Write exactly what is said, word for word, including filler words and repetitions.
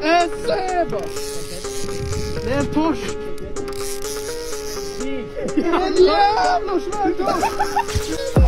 En säva! Det är en torsk! En jävla svärd torsk!